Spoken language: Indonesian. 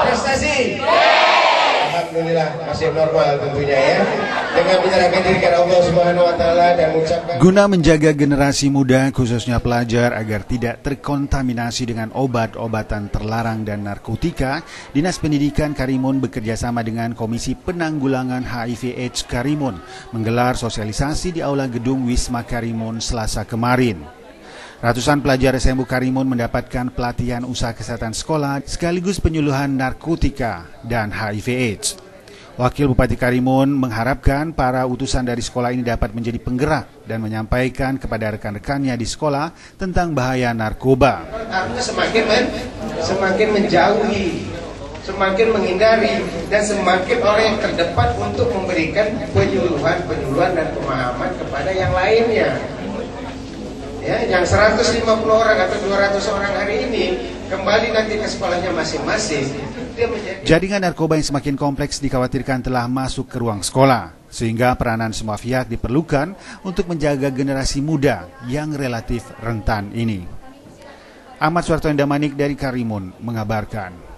prestasi. Alhamdulillah masih normal tentunya ya. Dengan menyerahkan diri kepada Allah Subhanahu wa taala dan mengucapkan guna menjaga generasi muda khususnya pelajar agar tidak terkontaminasi dengan obat-obatan terlarang dan narkotika, Dinas Pendidikan Karimun bekerjasama dengan Komisi Penanggulangan HIV/AIDS Karimun menggelar sosialisasi di Aula Gedung Wisma Karimun Selasa kemarin. Ratusan pelajar SMU Karimun mendapatkan pelatihan usaha kesehatan sekolah sekaligus penyuluhan narkotika dan HIV/AIDS. Wakil Bupati Karimun mengharapkan para utusan dari sekolah ini dapat menjadi penggerak dan menyampaikan kepada rekan-rekannya di sekolah tentang bahaya narkoba. Artinya semakin menjauhi, semakin menghindari, dan semakin orang yang terdepan untuk memberikan penyuluhan dan pemahaman kepada yang lainnya. Ya, yang 150 orang atau 200 orang hari ini kembali nanti ke sekolahnya masing-masing. Jaringan narkoba yang semakin kompleks dikhawatirkan telah masuk ke ruang sekolah, sehingga peranan semua pihak diperlukan untuk menjaga generasi muda yang relatif rentan ini. Ahmad Suarto Endamanik dari Karimun mengabarkan.